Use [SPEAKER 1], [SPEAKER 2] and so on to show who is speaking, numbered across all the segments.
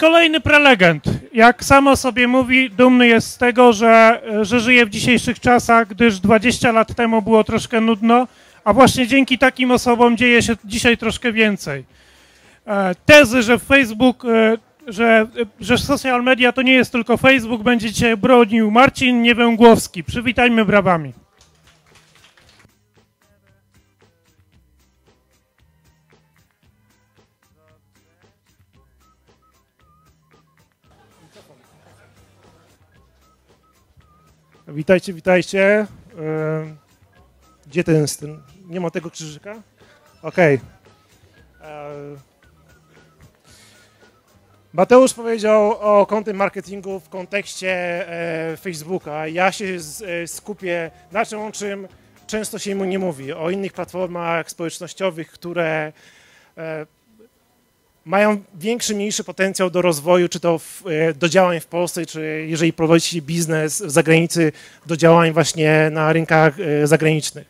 [SPEAKER 1] Kolejny prelegent. Jak samo sobie mówi, dumny jest z tego, że żyje w dzisiejszych czasach, gdyż 20 lat temu było troszkę nudno, a właśnie dzięki takim osobom dzieje się dzisiaj troszkę więcej. Tezy, że Facebook, że social media to nie jest tylko Facebook, będzie dzisiaj bronił Marcin Niewęgłowski. Przywitajmy brawami. Witajcie, witajcie. Gdzie ten jest? Nie ma tego krzyżyka? Okej. Mateusz powiedział o content marketingu w kontekście Facebooka. Ja się skupię na czym, o czym często się mu nie mówi. O innych platformach społecznościowych, które mają większy, mniejszy potencjał do rozwoju, czy to do działań w Polsce, czy jeżeli prowadzicie biznes w zagranicy, do działań właśnie na rynkach zagranicznych.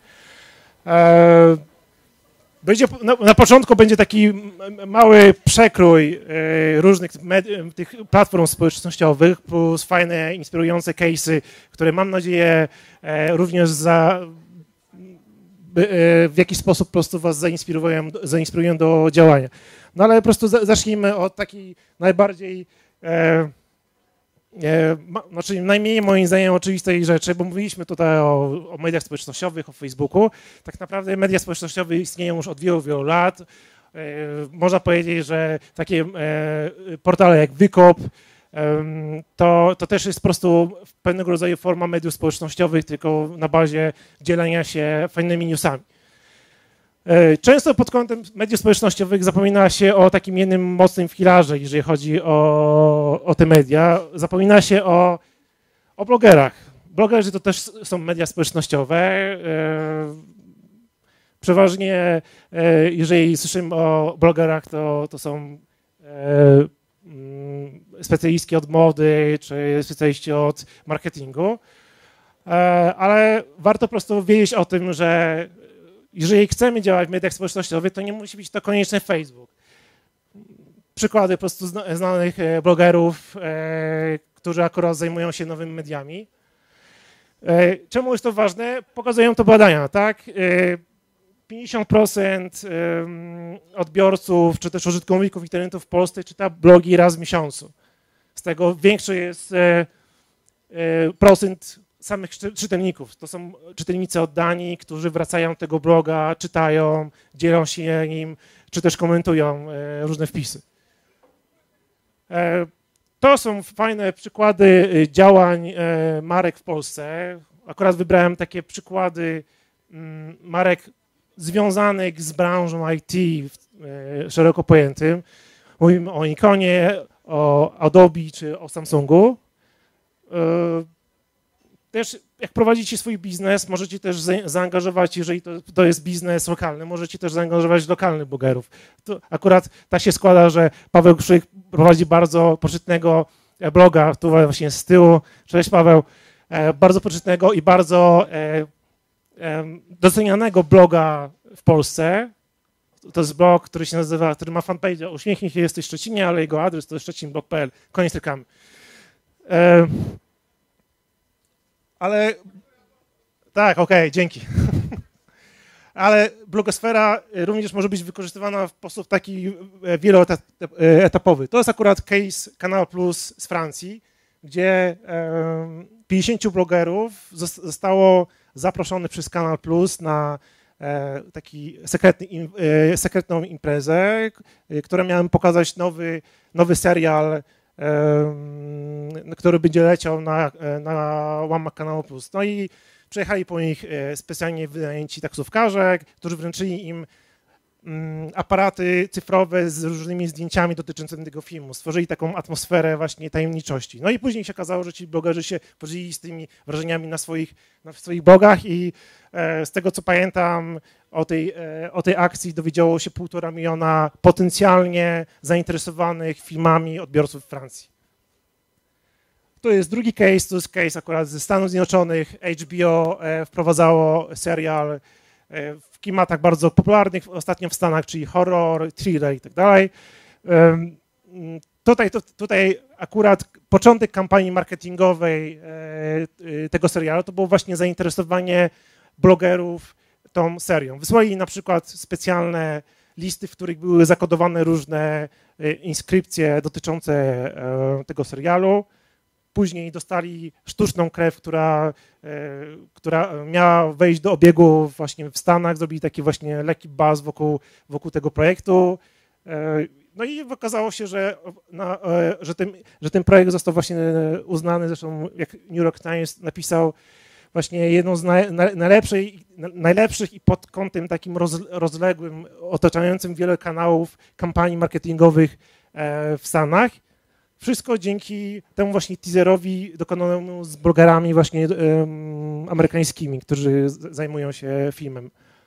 [SPEAKER 1] Na początku będzie taki mały przekrój różnych tych platform społecznościowych, plus fajne, inspirujące case'y, które mam nadzieję również w jakiś sposób po prostu was zainspirują do działania. No ale po prostu zacznijmy od takiej najbardziej, znaczy najmniej moim zdaniem oczywistej rzeczy, bo mówiliśmy tutaj o mediach społecznościowych, o Facebooku. Tak naprawdę media społecznościowe istnieją już od wielu, wielu lat. Można powiedzieć, że takie portale jak Wykop, to też jest po prostu pewnego rodzaju forma mediów społecznościowych, tylko na bazie dzielenia się fajnymi newsami. Często pod kątem mediów społecznościowych zapomina się o takim jednym mocnym filarze, jeżeli chodzi o te media. Zapomina się o blogerach. Blogerzy to też są media społecznościowe. Przeważnie, jeżeli słyszymy o blogerach, to są specjalistki od mody, czy specjaliści od marketingu. Ale warto po prostu wiedzieć o tym, że jeżeli chcemy działać w mediach społecznościowych, to nie musi być to koniecznie Facebook. Przykłady po prostu znanych blogerów, którzy akurat zajmują się nowymi mediami. Czemu jest to ważne? Pokazują to badania, tak? 50% odbiorców, czy też użytkowników internetu w Polsce czyta blogi raz w miesiącu. Z tego większy jest procent samych czytelników. To są czytelnicy oddani, którzy wracają do tego bloga, czytają, dzielą się nim, czy też komentują różne wpisy. To są fajne przykłady działań marek w Polsce. Akurat wybrałem takie przykłady marek związanych z branżą IT szeroko pojętym. Mówimy o Nikonie, o Adobe czy o Samsungu. Też jak prowadzicie swój biznes, możecie też zaangażować, jeżeli to jest biznes lokalny, możecie też zaangażować lokalnych blogerów. To akurat tak się składa, że Paweł Krzyk prowadzi bardzo poczytnego bloga, tu właśnie z tyłu. Cześć Paweł. Bardzo poczytnego i bardzo docenianego bloga w Polsce. To jest blog, który się nazywa, który ma fanpage Uśmiechnij się, jesteś w Szczecinie, ale jego adres to jest szczecinblog.pl. Koniec reklamy. Ale tak, okej, dzięki. Ale blogosfera również może być wykorzystywana w sposób taki wieloetapowy. To jest akurat case Kanal Plus z Francji, gdzie 50 blogerów zostało zaproszonych przez Kanal Plus na taki sekretną imprezę, która miała pokazać nowy serial, który będzie leciał na łamach Kanału Plus. No i przyjechali po nich specjalnie wynajęci taksówkarze, którzy wręczyli im aparaty cyfrowe z różnymi zdjęciami dotyczącymi tego filmu. Stworzyli taką atmosferę właśnie tajemniczości. No i później się okazało, że ci blogerzy się podzielili z tymi wrażeniami na swoich blogach i z tego co pamiętam o tej akcji dowiedziało się 1,5 miliona potencjalnie zainteresowanych filmami odbiorców w Francji. To jest drugi case, to jest case akurat ze Stanów Zjednoczonych. HBO wprowadzało serial w klimatach bardzo popularnych ostatnio w Stanach, czyli horror, thriller i tak dalej. Tutaj akurat początek kampanii marketingowej tego serialu to było właśnie zainteresowanie blogerów tą serią. Wysłali na przykład specjalne listy, w których były zakodowane różne inskrypcje dotyczące tego serialu. Później dostali sztuczną krew, która miała wejść do obiegu właśnie w Stanach. Zrobili taki właśnie lekki buzz wokół tego projektu. No i okazało się, że ten projekt został właśnie uznany, zresztą jak New York Times napisał, właśnie jedną z najlepszych i pod kątem takim rozległym, otaczającym wiele kanałów kampanii marketingowych w Stanach. Wszystko dzięki temu właśnie teaserowi dokonanemu z blogerami właśnie amerykańskimi, którzy zajmują się filmem.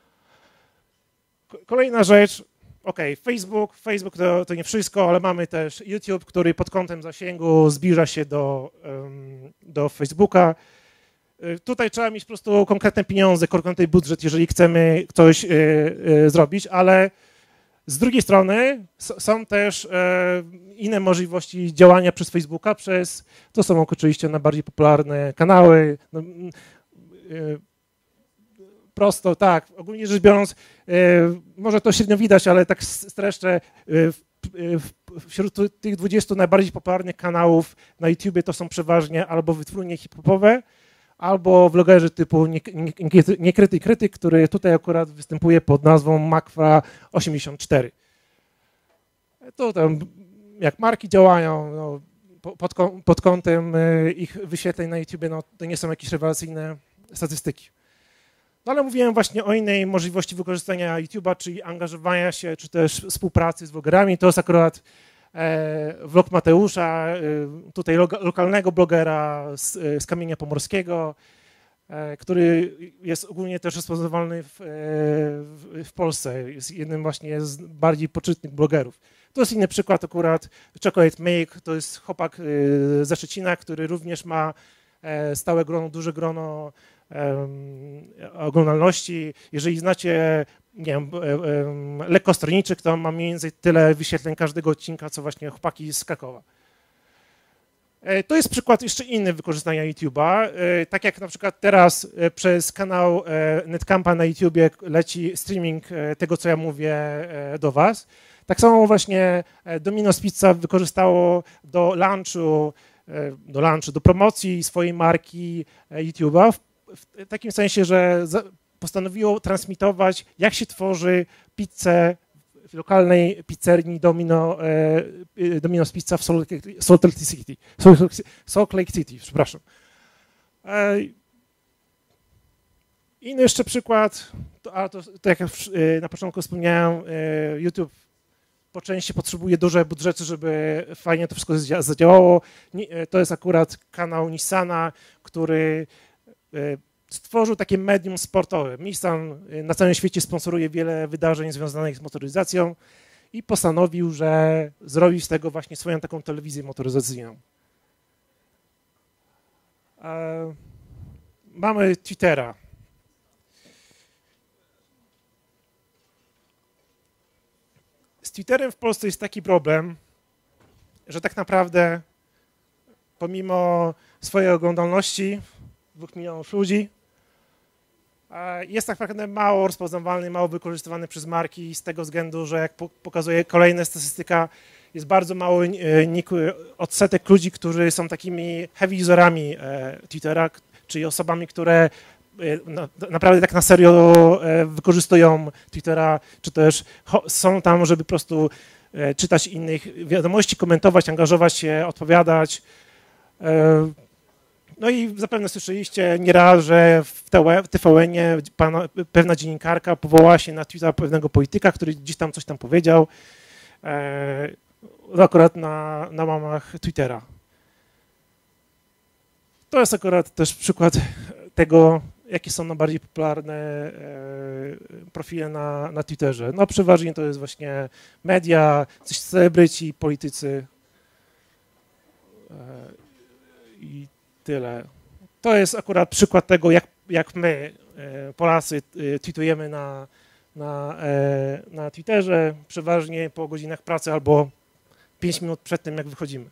[SPEAKER 1] Kolejna rzecz, Facebook to nie wszystko, ale mamy też YouTube, który pod kątem zasięgu zbliża się do Facebooka. Tutaj trzeba mieć po prostu konkretne pieniądze, konkretny budżet, jeżeli chcemy coś zrobić, ale z drugiej strony są też inne możliwości działania przez Facebooka, to są oczywiście najbardziej popularne kanały. Prosto, tak, ogólnie rzecz biorąc, może to średnio widać, ale tak streszczę, wśród tych 20 najbardziej popularnych kanałów na YouTubie to są przeważnie albo wytwórnie hip-hopowe, albo vlogerzy typu Niekryty Krytyk, który tutaj akurat występuje pod nazwą Makwa84. To tam jak marki działają, no, pod kątem ich wyświetleń na YouTubie, no, to nie są jakieś rewelacyjne statystyki. No ale mówiłem właśnie o innej możliwości wykorzystania YouTube'a, czyli angażowania się, czy też współpracy z vlogerami. To jest akurat vlog Mateusza, tutaj lokalnego blogera z Kamienia Pomorskiego, który jest ogólnie też rozpoznawalny w Polsce. Jest jednym właśnie z bardziej poczytnych blogerów. To jest inny przykład akurat. Chocolate Make to jest chłopak ze Szczecina, który również ma stałe grono, duże grono oglądalności. Jeżeli znacie, nie wiem, Lekkostroniczek, to ma mniej więcej tyle wyświetleń każdego odcinka, co właśnie chłopaki z Krakowa. To jest przykład jeszcze inny wykorzystania YouTube'a. Tak jak na przykład teraz przez kanał Netcampa na YouTubie leci streaming tego, co ja mówię do was. Tak samo właśnie Domino's Pizza wykorzystało do promocji swojej marki YouTube'a w takim sensie, że postanowiło transmitować, jak się tworzy pizzę w lokalnej pizzerii Domino's Pizza w Salt Lake City, przepraszam. Inny jeszcze przykład, to jak na początku wspomniałem, YouTube po części potrzebuje duże budżety, żeby fajnie to wszystko zadziałało. To jest akurat kanał Nissana, który stworzył takie medium sportowe. Nissan na całym świecie sponsoruje wiele wydarzeń związanych z motoryzacją i postanowił, że zrobi z tego właśnie swoją taką telewizję motoryzacyjną. Mamy Twittera. Z Twitterem w Polsce jest taki problem, że tak naprawdę pomimo swojej oglądalności 2 milionów ludzi, jest tak naprawdę mało rozpoznawalny, mało wykorzystywany przez marki z tego względu, że jak pokazuje kolejna statystyka, jest bardzo mały odsetek ludzi, którzy są takimi heavy userami Twittera, czyli osobami, które naprawdę tak na serio wykorzystują Twittera, czy też są tam, żeby po prostu czytać innych wiadomości, komentować, angażować się, odpowiadać. No i zapewne słyszeliście nieraz, że w TVN-ie pewna dziennikarka powołała się na Twittera pewnego polityka, który gdzieś tam coś tam powiedział, akurat na łamach Twittera. To jest akurat też przykład tego, jakie są najbardziej popularne profile na Twitterze. No przeważnie to jest właśnie media, coś celebryci, politycy i tyle. To jest akurat przykład tego, jak my, Polacy, tweetujemy na Twitterze, przeważnie po godzinach pracy albo 5 minut przed tym, jak wychodzimy.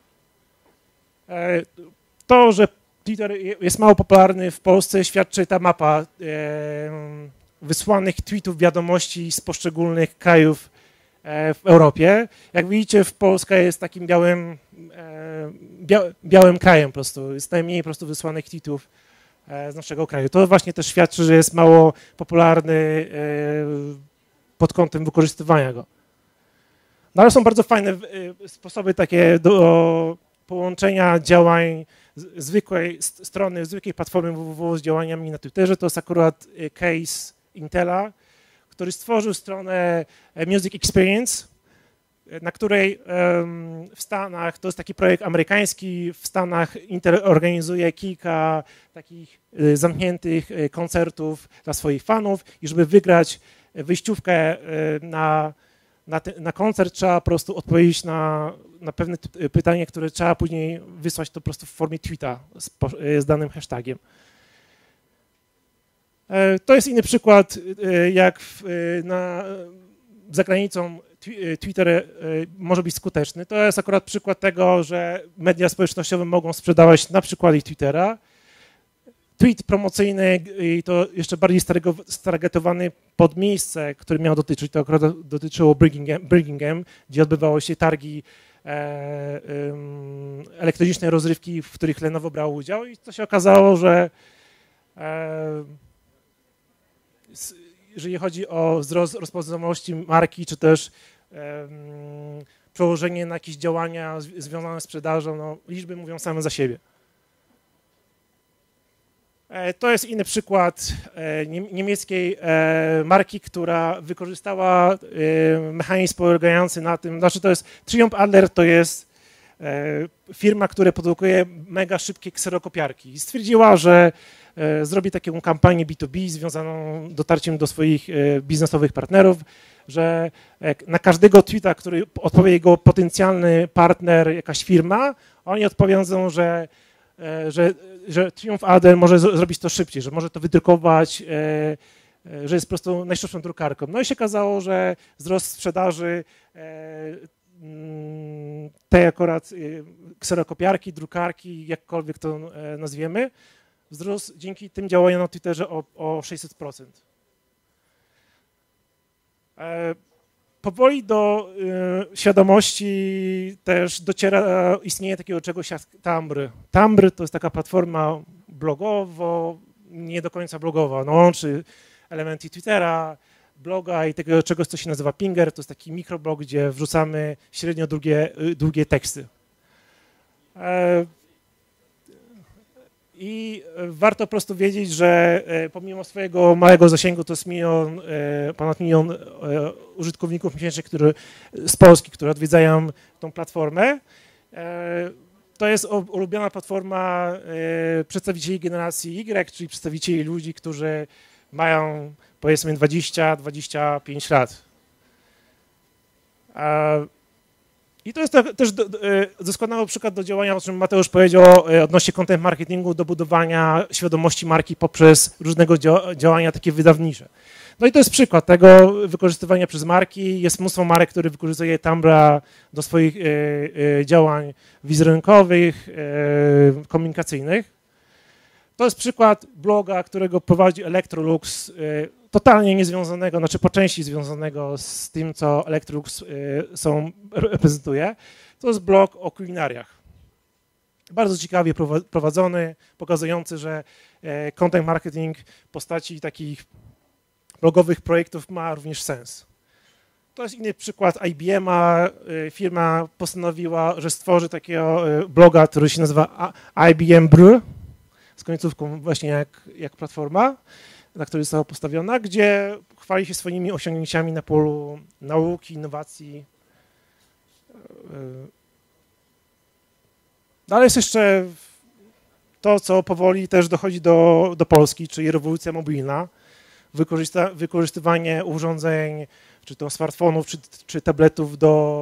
[SPEAKER 1] To, że Twitter jest mało popularny w Polsce, świadczy ta mapa wysłanych tweetów, wiadomości z poszczególnych krajów w Europie. Jak widzicie, Polska jest takim białym krajem po prostu. Jest najmniej po prostu wysłanych tweetów z naszego kraju. To właśnie też świadczy, że jest mało popularny pod kątem wykorzystywania go. No ale są bardzo fajne sposoby takie do połączenia działań zwykłej strony, zwykłej platformy www z działaniami na Twitterze. To jest akurat case Intela, który stworzył stronę Music Experience, na której w Stanach, to jest taki projekt amerykański, w Stanach Intel organizuje kilka takich zamkniętych koncertów dla swoich fanów i żeby wygrać wyjściówkę na koncert, trzeba po prostu odpowiedzieć na pewne pytanie, które trzeba później wysłać to po prostu w formie tweeta z danym hashtagiem. To jest inny przykład, jak za granicą Twitter może być skuteczny. To jest akurat przykład tego, że media społecznościowe mogą sprzedawać na przykładzie Twittera. Tweet promocyjny i to jeszcze bardziej stargetowany pod miejsce, które miał dotyczyć. To akurat dotyczyło Birmingham, gdzie odbywały się targi elektronicznej rozrywki, w których Lenovo brało udział i to się okazało, że jeżeli chodzi o wzrost rozpoznawalności marki, czy też przełożenie na jakieś działania związane z sprzedażą, no, liczby mówią same za siebie. To jest inny przykład niemieckiej marki, która wykorzystała mechanizm polegający na tym, znaczy to jest Triumph Adler, to jest firma, która produkuje mega szybkie kserokopiarki i stwierdziła, że zrobi taką kampanię B2B związaną dotarciem do swoich biznesowych partnerów, że na każdego tweeta, który odpowie jego potencjalny partner, jakaś firma, oni odpowiedzą, że Triumph Adler może zrobić to szybciej, że może to wydrukować, że jest po prostu najszybszą drukarką. No i się okazało, że wzrost sprzedaży tej akurat kserokopiarki, drukarki, jakkolwiek to nazwiemy, wzrósł dzięki tym działaniom na Twitterze o 600%. Powoli do świadomości też dociera istnienie takiego czegoś jak Tumblr. Tumblr to jest taka platforma blogowo, nie do końca blogowa, no, łączy elementy Twittera, bloga i tego czegoś, co się nazywa Pinger, to jest taki mikroblog, gdzie wrzucamy średnio długie teksty. I warto po prostu wiedzieć, że pomimo swojego małego zasięgu, to jest ponad milion użytkowników miesięcznie z Polski, którzy odwiedzają tą platformę. To jest ulubiona platforma przedstawicieli generacji Y, czyli przedstawicieli ludzi, którzy mają powiedzmy 20-25 lat. I to jest też doskonały przykład do działania, o czym Mateusz powiedział odnośnie content marketingu, do budowania świadomości marki poprzez różnego działania takie wydawnicze. No i to jest przykład tego wykorzystywania przez marki. Jest mnóstwo marek, które wykorzystuje Tumblra do swoich działań wizerunkowych, komunikacyjnych. To jest przykład bloga, którego prowadzi Electrolux, totalnie niezwiązanego, znaczy po części związanego z tym, co Electrolux reprezentuje. To jest blog o kulinariach. Bardzo ciekawie prowadzony, pokazujący, że content marketing w postaci takich blogowych projektów ma również sens. To jest inny przykład IBM-a. Firma postanowiła, że stworzy takiego bloga, który się nazywa IBM Brew, z końcówką właśnie jak platforma, na której została postawiona, gdzie chwali się swoimi osiągnięciami na polu nauki, innowacji. Ale jest jeszcze to, co powoli też dochodzi do Polski, czyli rewolucja mobilna, wykorzystywanie urządzeń, czy to smartfonów, czy tabletów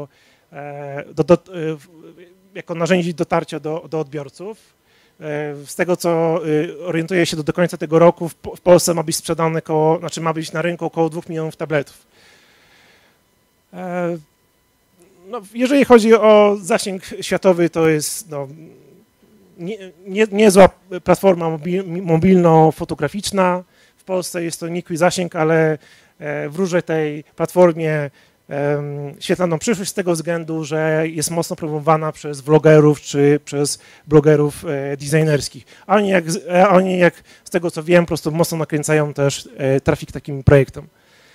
[SPEAKER 1] jako narzędzi dotarcia do odbiorców. Z tego, co orientuję się, do końca tego roku w Polsce ma być sprzedane ma być na rynku około 2 milionów tabletów. No, jeżeli chodzi o zasięg światowy, to jest no, niezła platforma mobilno-fotograficzna. W Polsce jest to nikły zasięg, ale wróżę tej platformie świetlaną przyszłość z tego względu, że jest mocno promowana przez vlogerów czy przez blogerów designerskich. A oni jak z tego co wiem, po prostu mocno nakręcają też trafik takim projektom.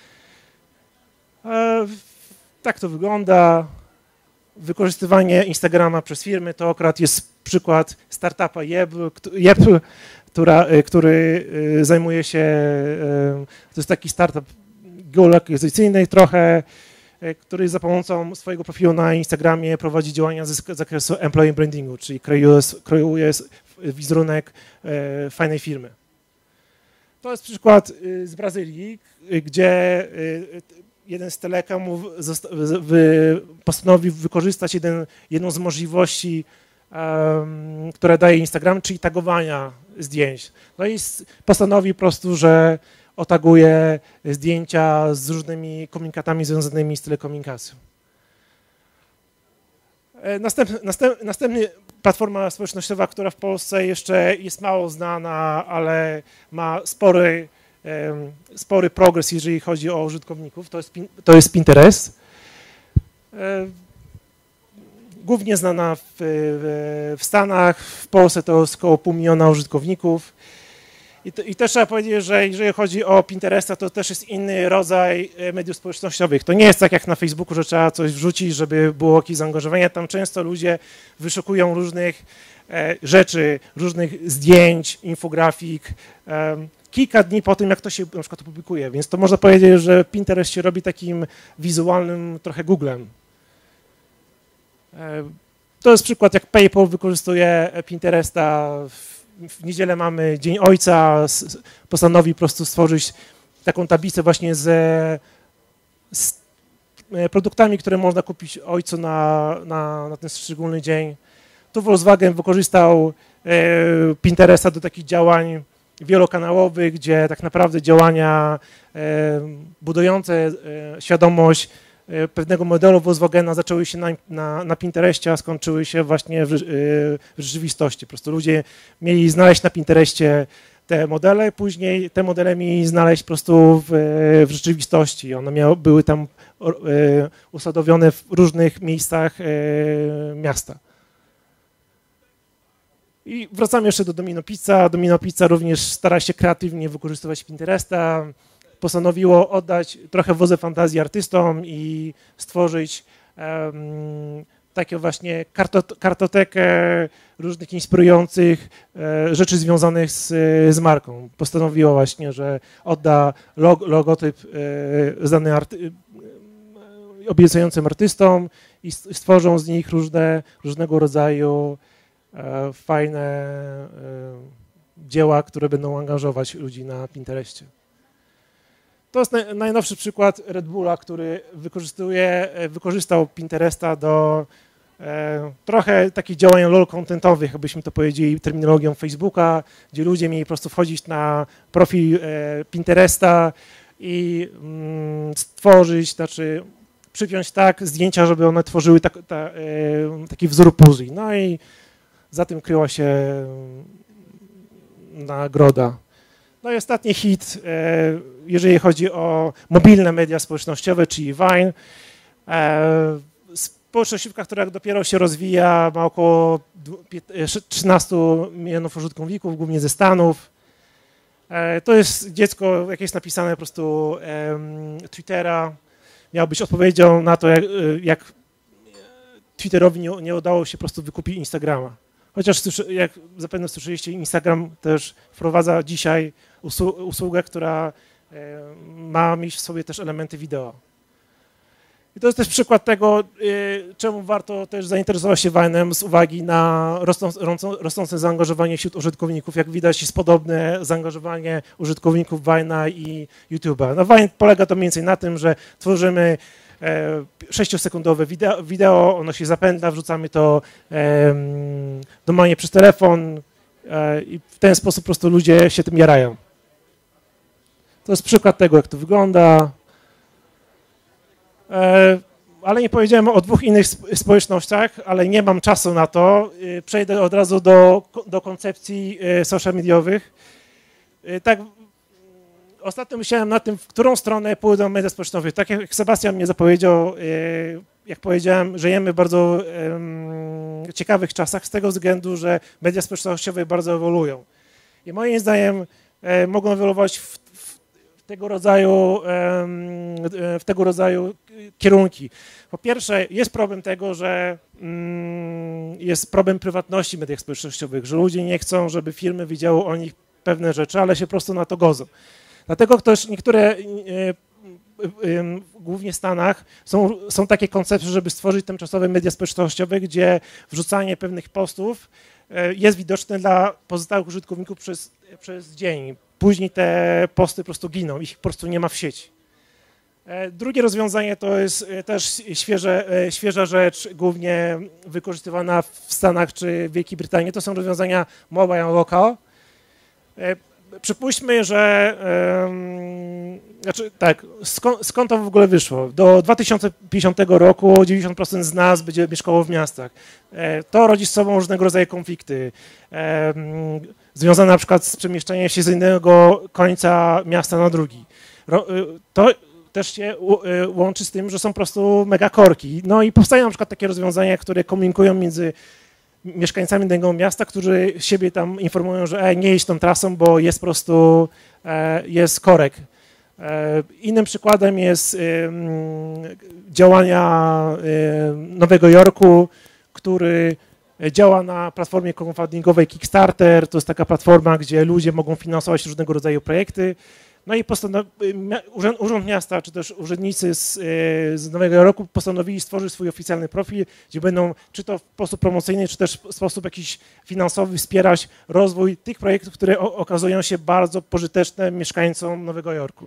[SPEAKER 1] Tak to wygląda. Wykorzystywanie Instagrama przez firmy to akurat jest przykład startupa Jeb, który zajmuje się, to jest taki startup geolokalizacyjny trochę, który za pomocą swojego profilu na Instagramie prowadzi działania z zakresu employee brandingu, czyli kreuje wizerunek fajnej firmy. To jest przykład z Brazylii, gdzie jeden z telekomów postanowił wykorzystać jedną z możliwości, które daje Instagram, czyli tagowania zdjęć. No i postanowił po prostu, że otaguje zdjęcia z różnymi komunikatami związanymi z telekomunikacją. Następny platforma społecznościowa, która w Polsce jeszcze jest mało znana, ale ma spory progres, jeżeli chodzi o użytkowników, to jest Pinterest. Głównie znana w Stanach, w Polsce to jest około 500 000 użytkowników. I też trzeba powiedzieć, że jeżeli chodzi o Pinteresta, to też jest inny rodzaj mediów społecznościowych. To nie jest tak jak na Facebooku, że trzeba coś wrzucić, żeby było jakieś zaangażowanie. Tam często ludzie wyszukują różnych rzeczy, różnych zdjęć, infografik, kilka dni po tym, jak to się na przykład publikuje. Więc to można powiedzieć, że Pinterest się robi takim wizualnym trochę Googlem. To jest przykład, jak PayPal wykorzystuje Pinteresta. W niedzielę mamy Dzień Ojca, postanowi po prostu stworzyć taką tablicę właśnie z produktami, które można kupić ojcu na ten szczególny dzień. Tu Volkswagen wykorzystał Pinteresta do takich działań wielokanałowych, gdzie tak naprawdę działania budujące świadomość pewnego modelu Volkswagena zaczęły się na Pinterestie, a skończyły się właśnie w rzeczywistości. Po prostu ludzie mieli znaleźć na Pinterestie te modele, później te modele mieli znaleźć po prostu w rzeczywistości. One były tam usadowione w różnych miejscach miasta. I wracamy jeszcze do Domino Pizza. Domino Pizza również stara się kreatywnie wykorzystywać Pinteresta. Postanowiło oddać trochę wodze fantazji artystom i stworzyć taką właśnie kartotekę różnych inspirujących rzeczy związanych z marką. Postanowiło właśnie, że odda logotyp znany obiecującym artystom i stworzą z nich różnego rodzaju fajne dzieła, które będą angażować ludzi na Pinterestie. To jest najnowszy przykład Red Bulla, który wykorzystał Pinteresta do trochę takich działań lol-contentowych, jakbyśmy to powiedzieli terminologią Facebooka, gdzie ludzie mieli po prostu wchodzić na profil Pinteresta i stworzyć, znaczy przypiąć tak zdjęcia, żeby one tworzyły taki wzór puzli. No i za tym kryła się nagroda. No i ostatni hit, jeżeli chodzi o mobilne media społecznościowe, czyli Vine. Społecznościówka, która dopiero się rozwija, ma około 13 milionów użytkowników, głównie ze Stanów. To jest dziecko, jak jest napisane po prostu Twittera. Miał być odpowiedzią na to, jak Twitterowi nie udało się po prostu wykupić Instagrama. Chociaż jak zapewne słyszeliście, Instagram też wprowadza dzisiaj usługę, która ma mieć w sobie też elementy wideo. I to jest też przykład tego, czemu warto też zainteresować się Vine'em z uwagi na rosnące zaangażowanie wśród użytkowników. Jak widać, jest podobne zaangażowanie użytkowników Vine'a i YouTube'a. No Vine polega to mniej więcej na tym, że tworzymy 6-sekundowe wideo, ono się zapętla, wrzucamy to normalnie przez telefon i w ten sposób po prostu ludzie się tym jarają. To jest przykład tego, jak to wygląda. ale nie powiedziałem o dwóch innych społecznościach, ale nie mam czasu na to. Przejdę od razu do koncepcji social mediowych. Tak, ostatnio myślałem nad tym, w którą stronę pójdą media społecznościowe. Tak jak Sebastian mnie zapowiedział, jak powiedziałem, żyjemy w bardzo ciekawych czasach z tego względu, że media społecznościowe bardzo ewoluują. I moim zdaniem mogą ewoluować w tego rodzaju kierunki. Po pierwsze, jest problem tego, że jest problem prywatności w mediach społecznościowych, że ludzie nie chcą, żeby firmy wiedziały o nich pewne rzeczy, ale się po prostu na to godzą. Dlatego też niektóre, głównie w Stanach, są takie koncepcje, żeby stworzyć tymczasowe media społecznościowe, gdzie wrzucanie pewnych postów jest widoczne dla pozostałych użytkowników przez dzień. Później te posty po prostu giną, ich po prostu nie ma w sieci. Drugie rozwiązanie to jest też świeża rzecz, głównie wykorzystywana w Stanach czy w Wielkiej Brytanii. To są rozwiązania mobile and local. Przypuśćmy, że skąd to w ogóle wyszło? Do 2050 roku 90% z nas będzie mieszkało w miastach. To rodzi z sobą różnego rodzaju konflikty, związane na przykład z przemieszczaniem się z jednego końca miasta na drugi. To też się łączy z tym, że są po prostu megakorki. No i powstają na przykład takie rozwiązania, które komunikują między mieszkańcami danego miasta, którzy siebie tam informują, że nie jedź tą trasą, bo jest po prostu jest korek. Innym przykładem jest działania Nowego Jorku, który działa na platformie crowdfundingowej Kickstarter. To jest taka platforma, gdzie ludzie mogą finansować różnego rodzaju projekty. No i Urząd Miasta, czy też urzędnicy z Nowego Jorku postanowili stworzyć swój oficjalny profil, gdzie będą czy to w sposób promocyjny, czy też w sposób jakiś finansowy wspierać rozwój tych projektów, które okazują się bardzo pożyteczne mieszkańcom Nowego Jorku.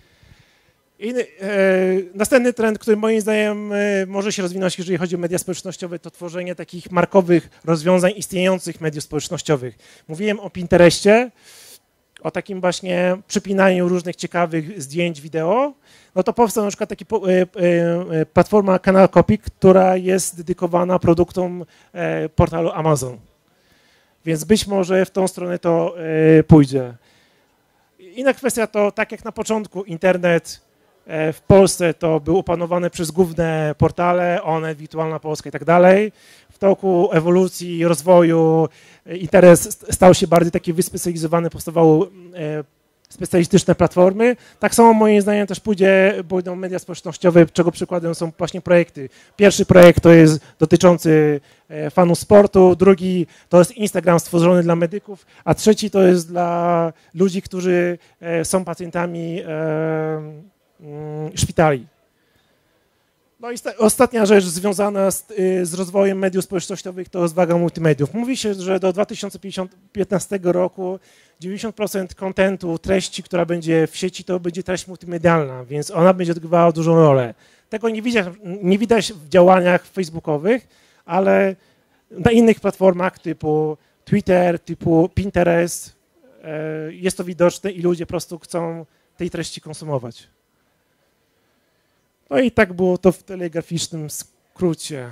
[SPEAKER 1] Następny trend, który moim zdaniem może się rozwinąć, jeżeli chodzi o media społecznościowe, to tworzenie takich markowych rozwiązań istniejących mediów społecznościowych. Mówiłem o Pinterestie, o takim właśnie przypinaniu różnych ciekawych zdjęć, wideo. No to powstała na przykład taka platforma Canal Copy, która jest dedykowana produktom portalu Amazon. Więc być może w tą stronę to pójdzie. Inna kwestia to, tak jak na początku internet w Polsce to był opanowany przez główne portale, Onet, Wirtualna Polska i tak dalej. W toku ewolucji, rozwoju internet stał się bardziej taki wyspecjalizowany, powstawały specjalistyczne platformy. Tak samo moim zdaniem też pójdą media społecznościowe, czego przykładem są właśnie projekty. Pierwszy projekt to jest dotyczący fanów sportu, drugi to jest Instagram stworzony dla medyków, a trzeci to jest dla ludzi, którzy są pacjentami szpitali. No i ostatnia rzecz związana z rozwojem mediów społecznościowych to jest waga multimediów. Mówi się, że do 2015 roku 90% kontentu, treści, która będzie w sieci, to będzie treść multimedialna, więc ona będzie odgrywała dużą rolę. Tego nie widać w działaniach facebookowych, ale na innych platformach typu Twitter, typu Pinterest jest to widoczne i ludzie po prostu chcą tej treści konsumować. No i tak było to w telegraficznym skrócie.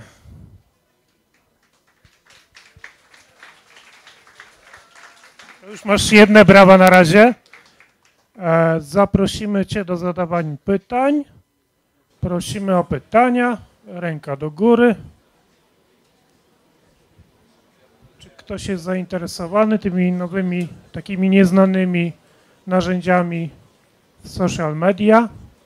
[SPEAKER 2] Już masz jedne brawa na razie. Zaprosimy Cię do zadawania pytań. Prosimy o pytania. Ręka do góry. Czy ktoś jest zainteresowany tymi nowymi, takimi nieznanymi narzędziami w social media?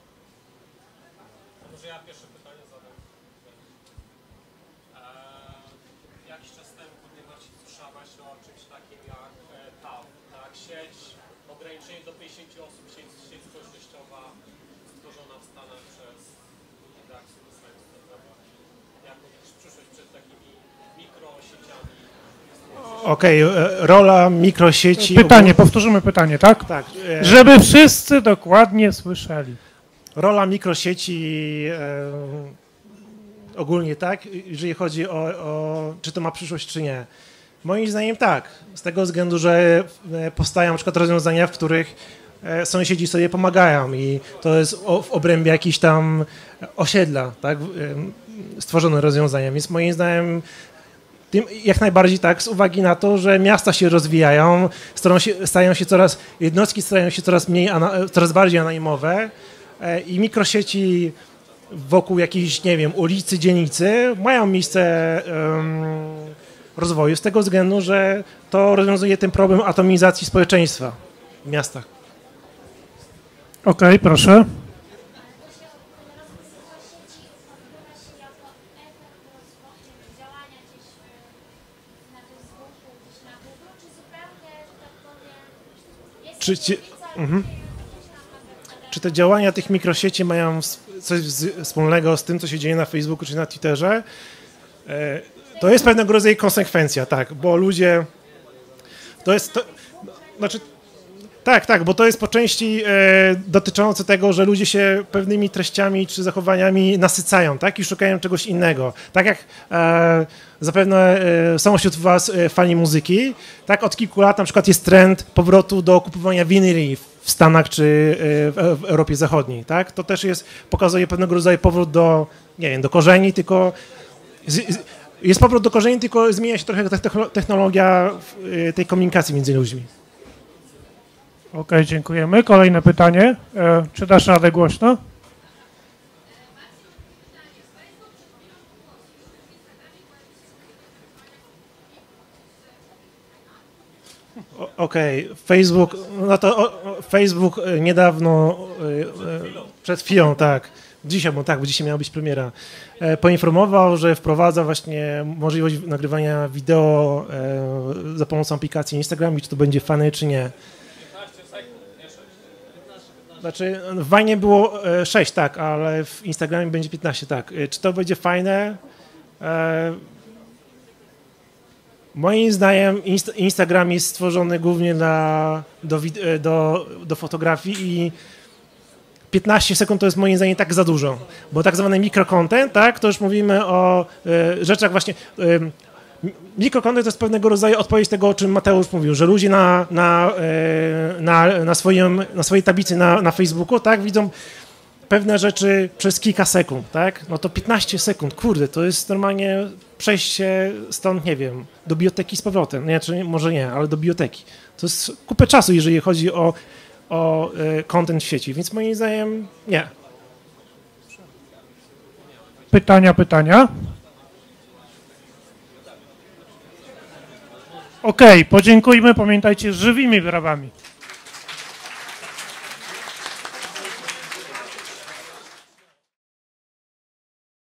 [SPEAKER 1] Okej, rola mikrosieci...
[SPEAKER 2] Powtórzymy pytanie, tak?
[SPEAKER 1] Tak.
[SPEAKER 2] Żeby wszyscy dokładnie słyszeli.
[SPEAKER 1] Rola mikrosieci ogólnie, tak? Jeżeli chodzi o czy to ma przyszłość, czy nie. Moim zdaniem tak, z tego względu, że powstają na przykład rozwiązania, w których sąsiedzi sobie pomagają i to jest w obrębie jakichś tam osiedla, tak, stworzone rozwiązania, więc moim zdaniem jak najbardziej tak, z uwagi na to, że miasta się rozwijają, jednostki stają się coraz bardziej anonimowe i mikrosieci wokół jakiejś, nie wiem, ulicy, dzielnicy mają miejsce rozwoju z tego względu, że to rozwiązuje ten problem atomizacji społeczeństwa w miastach.
[SPEAKER 2] Okej, proszę.
[SPEAKER 1] Czy te działania tych mikrosieci mają coś wspólnego z tym, co się dzieje na Facebooku czy na Twitterze? To jest pewnego rodzaju konsekwencja, tak, bo ludzie... Tak, bo to jest po części dotyczące tego, że ludzie się pewnymi treściami czy zachowaniami nasycają, tak, i szukają czegoś innego. Tak jak zapewne są wśród was fani muzyki, tak, od kilku lat na przykład jest trend powrotu do kupowania winyli w Stanach czy w Europie Zachodniej, tak, to też pokazuje pewnego rodzaju powrót do, nie wiem, do korzeni, tylko jest powrót do korzeni, tylko zmienia się trochę technologia tej komunikacji między ludźmi.
[SPEAKER 2] Okej, dziękujemy. Kolejne pytanie. Czy dasz radę głośno?
[SPEAKER 1] Okej, Facebook niedawno, przed chwilą, tak, bo dzisiaj miała być premiera, poinformował, że wprowadza właśnie możliwość nagrywania wideo za pomocą aplikacji Instagram i czy to będzie fajne, czy nie. Znaczy, w Vine było 6, tak, ale w Instagramie będzie 15, tak. Czy to będzie fajne? Moim zdaniem Instagram jest stworzony głównie do fotografii i 15 sekund to jest moim zdaniem tak za dużo, bo tak zwany mikrocontent, tak, to już mówimy o rzeczach właśnie... Mikrocontent to jest pewnego rodzaju odpowiedź tego, o czym Mateusz mówił, że ludzie na swojej tablicy na Facebooku, tak, widzą pewne rzeczy przez kilka sekund, tak? No to 15 sekund, kurde, to jest normalnie przejście stąd, nie wiem, do biblioteki z powrotem. Nie, czy może nie, ale do biblioteki. To jest kupę czasu, jeżeli chodzi o content w sieci, więc moim zdaniem nie.
[SPEAKER 2] Pytania? Okej, podziękujmy, pamiętajcie, żywimi brawami.